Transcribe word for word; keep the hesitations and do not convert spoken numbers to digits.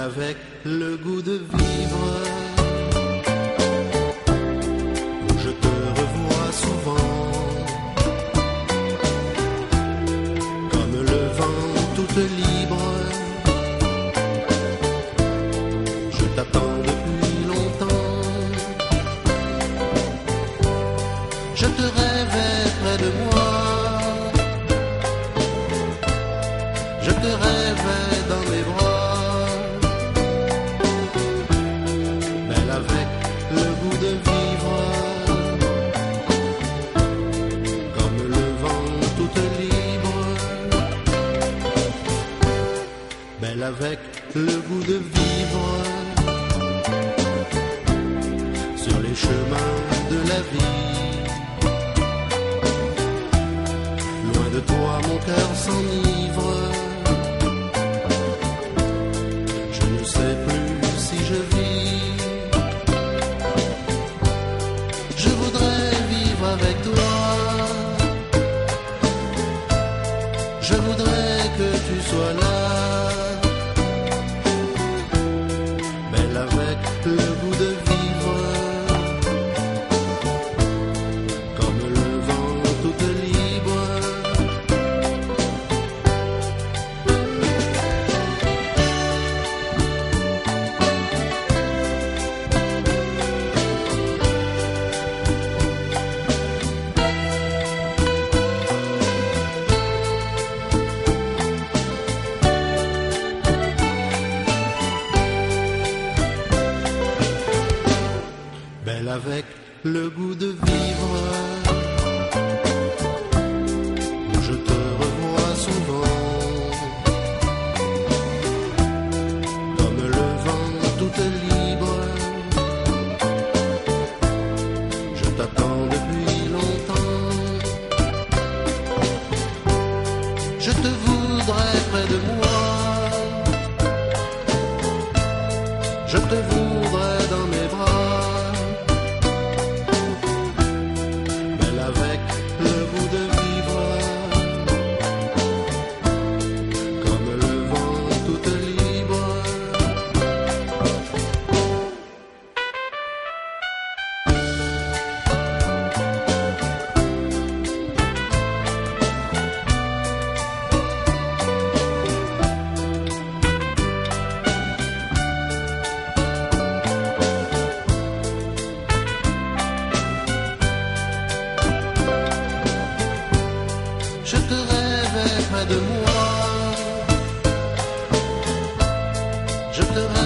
avec le goût de vivre. Je te revois souvent, comme le vent toute libre. Je t'attends depuis longtemps. Je te rêvais près de moi. Je te rêvais dans mes bras. Belle avec le goût de vivre, comme le vent toute libre. Belle avec le goût de vivre, sur les chemins de la vie. Loin de toi mon cœur s'enivre. Je ne sais plus si je vis. Je voudrais vivre avec toi. Je voudrais que tu sois là. Belle avec le goût de vivre, comme le vent toute libre. Belle avec le goût de vivre. Je te revois souvent, comme le vent toute libre. Je t'attends depuis longtemps. Je te voudrais près de moi. Je te voudrais dans mes bras. Avec le goût de vivre, comme le vent toute libre. Je te rêvais près de moi. Je te rêvais